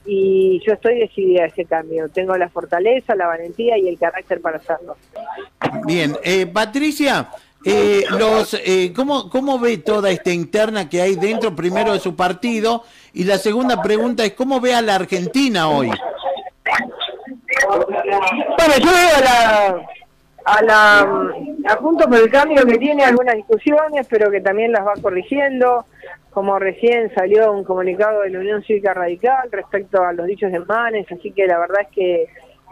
y yo estoy decidida a ese cambio. Tengo la fortaleza, la valentía y el carácter para hacerlo. Bien, Patricia, ¿cómo ve toda esta interna que hay dentro, primero de su partido? Y la segunda pregunta es, ¿cómo ve a la Argentina hoy? Bueno, yo veo a Juntos por el Cambio, que tiene algunas discusiones, pero que también las va corrigiendo, como recién salió un comunicado de la Unión Cívica Radical respecto a los dichos de Manes, así que la verdad es que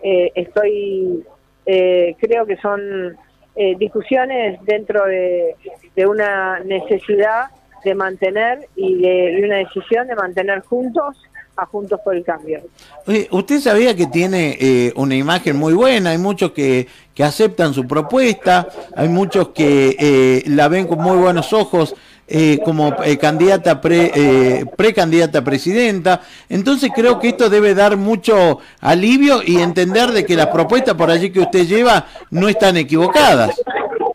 creo que son discusiones dentro de una necesidad de mantener y una decisión de mantener juntos a Juntos por el Cambio. Usted sabía que tiene una imagen muy buena, hay muchos que aceptan su propuesta, hay muchos que la ven con muy buenos ojos como precandidata a presidenta, entonces creo que esto debe dar mucho alivio y entender de que las propuestas por allí que usted lleva no están equivocadas.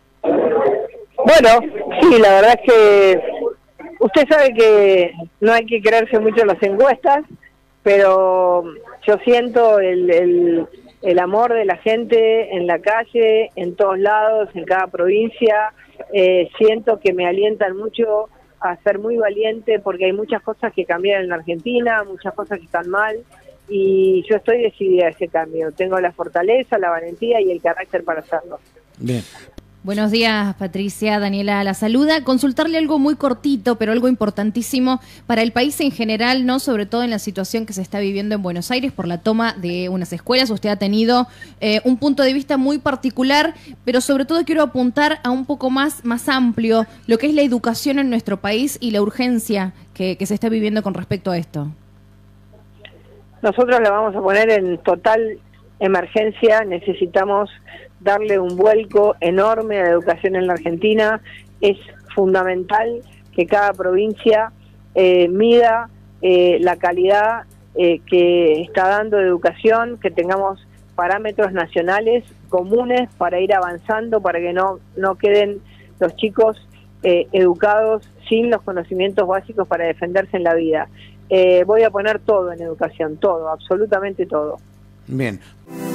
Bueno, sí, la verdad es que usted sabe que no hay que creerse mucho en las encuestas, pero yo siento el amor de la gente en la calle, en todos lados, en cada provincia. Siento que me alientan mucho a ser muy valiente, porque hay muchas cosas que cambian en la Argentina, muchas cosas que están mal, y yo estoy decidida a ese cambio. Tengo la fortaleza, la valentía y el carácter para hacerlo. Bien. Buenos días, Patricia. Daniela la saluda. Consultarle algo muy cortito, pero algo importantísimo para el país en general, ¿no? Sobre todo en la situación que se está viviendo en Buenos Aires por la toma de unas escuelas. Usted ha tenido un punto de vista muy particular, pero sobre todo quiero apuntar a un poco más amplio lo que es la educación en nuestro país y la urgencia que se está viviendo con respecto a esto. Nosotros la vamos a poner en total emergencia. Necesitamos darle un vuelco enorme a la educación en la Argentina. Es fundamental que cada provincia mida la calidad que está dando de educación, que tengamos parámetros nacionales comunes para ir avanzando, para que no queden los chicos educados sin los conocimientos básicos para defenderse en la vida. Voy a poner todo en educación, todo, absolutamente todo. Bien.